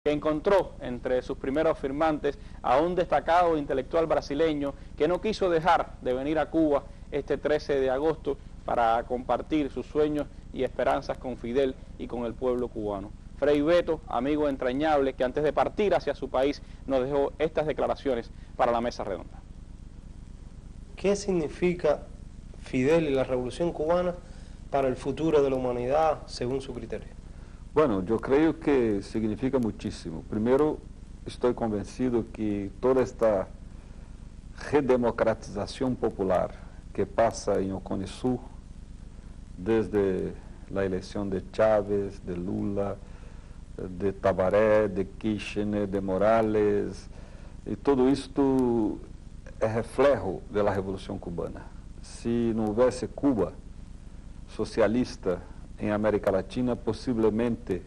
que encontró entre sus primeros firmantes a un destacado intelectual brasileño que no quiso dejar de venir a Cuba este 13 de agosto para compartir sus sueños y esperanzas con Fidel y con el pueblo cubano. Frei Beto, amigo entrañable, que antes de partir hacia su país nos dejó estas declaraciones para la mesa redonda. ¿Qué significa Fidel y la Revolución Cubana para el futuro de la humanidad según su criterio? Bueno, yo creo que significa muchísimo. Primero, estoy convencido que toda esta redemocratización popular que pasa en Ocone Sul, desde la elección de Chávez, de Lula, de Tabaré, de Kirchner, de Morales, y todo esto es reflejo de la Revolución Cubana. Si no hubiese Cuba socialista en América Latina, posiblemente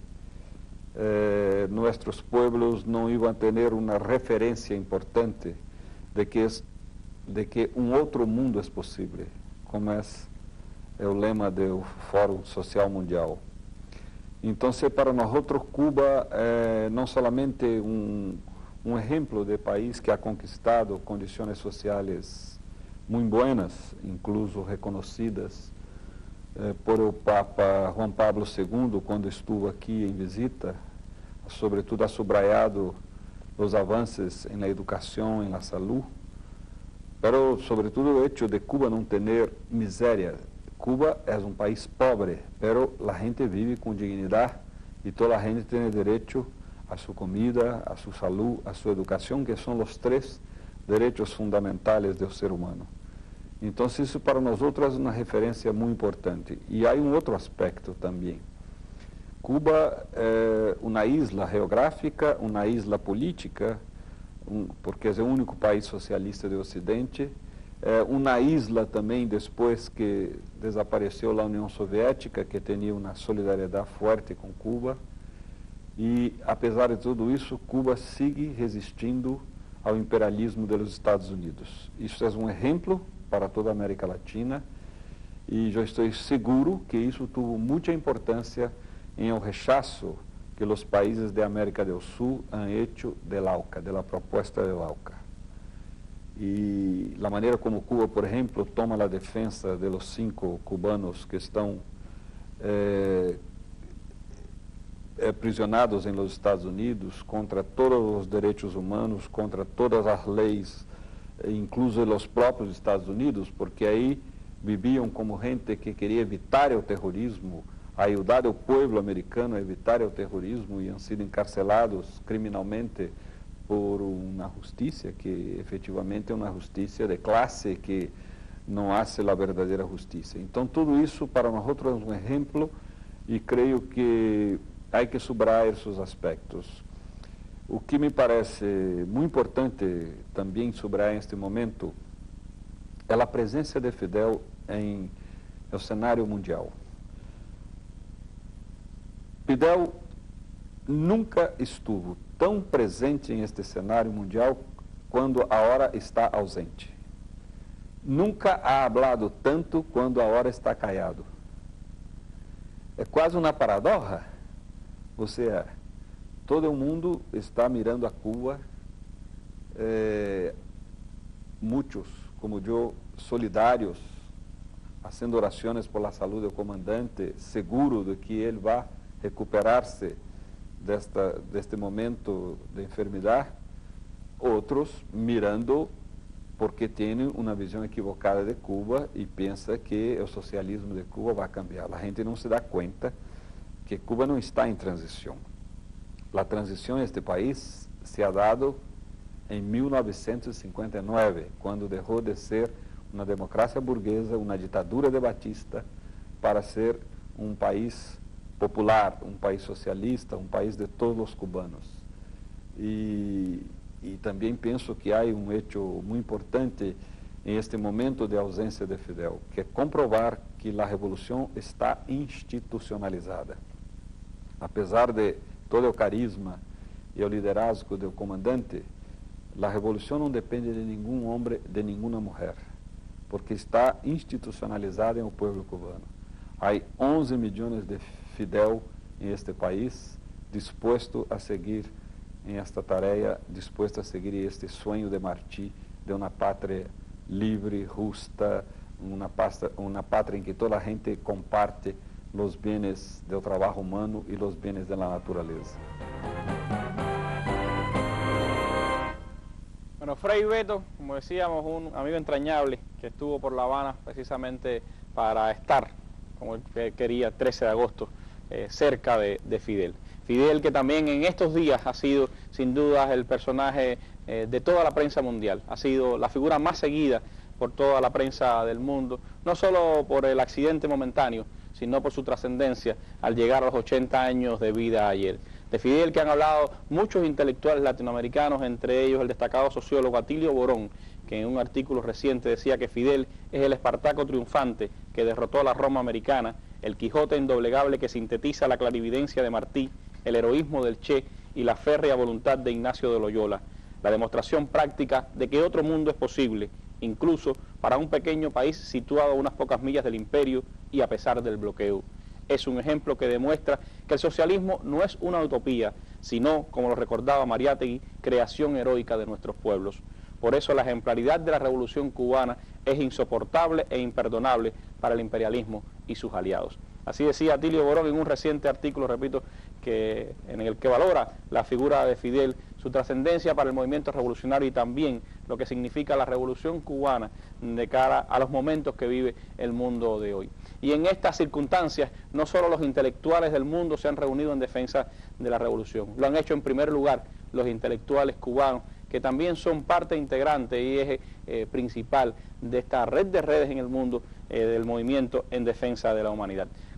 nuestros pueblos no iban a tener una referencia importante de que un otro mundo es posible, como es el lema del Fórum Social Mundial. Entonces, para nosotros Cuba no solamente un ejemplo de país que ha conquistado condiciones sociales muy buenas, incluso reconocidas por el Papa Juan Pablo II, quando estuvo aqui em visita, sobretudo ha subrayado os avanços na educação, na saúde, pero sobretudo o hecho de Cuba não ter miséria. Cuba é um país pobre, pero a gente vive com dignidade e toda a gente tem direito a sua comida, a sua saúde, a sua educação, que são os três direitos fundamentais do ser humano. Então, isso para nós outros é uma referência muito importante. E há outro aspecto também. Cuba é uma isla geográfica, uma isla política, porque é o único país socialista do Ocidente, é uma isla também depois que desapareceu a União Soviética, que tinha uma solidariedade forte com Cuba. E, apesar de tudo isso, Cuba segue resistindo ao imperialismo dos Estados Unidos. Isso é um exemplo para toda a América Latina, e eu estou seguro que isso teve muita importância em o rechazo que os países da América do Sul han hecho del AUCA, da proposta del AUCA. E a maneira como Cuba, por exemplo, toma a defesa de los 5 cubanos que estão aprisionados nos Estados Unidos contra todos os direitos humanos, contra todas as leis, incluso os próprios Estados Unidos, porque aí viviam como gente que queria evitar o terrorismo, ajudar o povo americano a evitar o terrorismo, e han sido encarcelados criminalmente por uma justiça que efetivamente é uma justiça de classe que não hace a verdadeira justiça. Então, tudo isso para nós é um exemplo, e creio que há que subrayar esses aspectos. O que me parece muito importante também subrayar neste momento é a presença de Fidel em o cenário mundial. Fidel nunca estuvo tão presente em este cenário mundial quando a hora está ausente. Nunca ha hablado tanto quando a hora está callado. É quase uma paradoxa. Todo o mundo está mirando a Cuba, muitos, como eu, solidários, fazendo orações por la saúde do comandante, seguro de que ele vai recuperar-se deste momento de enfermidade. Outros mirando porque têm uma visão equivocada de Cuba e pensa que o socialismo de Cuba vai cambiar. A gente não se dá conta que Cuba não está em transição. A transição neste país se ha dado em 1959, quando deixou de ser uma democracia burguesa, uma ditadura de Batista, para ser um país popular, um país socialista, um país de todos os cubanos. E também penso que há um hecho muito importante em este momento de ausência de Fidel, que é comprovar que a revolução está institucionalizada. Apesar de todo o carisma e o liderazgo do comandante, a revolução não depende de nenhum homem, de nenhuma mulher, porque está institucionalizada em o povo cubano. Há 11 milhões de Fidel em este país, disposto a seguir em esta tarefa, disposto a seguir este sonho de Martí, de uma pátria livre, justa, uma pátria em que toda a gente comparte os bens do trabalho humano e os bens da natureza. Bueno, Frei Beto, como decíamos, un amigo entrañable que estuvo por La Habana precisamente para estar, como él quería, 13 de agosto, cerca de Fidel. Fidel, que también en estos días ha sido sin duda el personaje de toda la prensa mundial, ha sido la figura más seguida por toda la prensa del mundo, no solo por el accidente momentáneo, sino por su trascendencia al llegar a los 80 años de vida ayer. De Fidel que han hablado muchos intelectuales latinoamericanos, entre ellos el destacado sociólogo Atilio Borón, que en un artículo reciente decía que Fidel es el Espartaco triunfante que derrotó a la Roma americana, el Quijote indoblegable que sintetiza la clarividencia de Martí, el heroísmo del Che y la férrea voluntad de Ignacio de Loyola, la demostración práctica de que otro mundo es posible, incluso para un pequeño país situado a unas pocas millas del imperio y a pesar del bloqueo. Es un ejemplo que demuestra que el socialismo no es una utopía, sino, como lo recordaba Mariátegui, creación heroica de nuestros pueblos. Por eso la ejemplaridad de la Revolución Cubana es insoportable e imperdonable para el imperialismo y sus aliados. Así decía Atilio Borón en un reciente artículo, repito, en el que valora la figura de Fidel, su trascendencia para el movimiento revolucionario y también lo que significa la Revolución Cubana de cara a los momentos que vive el mundo de hoy. Y en estas circunstancias, no solo los intelectuales del mundo se han reunido en defensa de la revolución, lo han hecho en primer lugar los intelectuales cubanos, que también son parte integrante y eje principal de esta red de redes en el mundo del movimiento en defensa de la humanidad.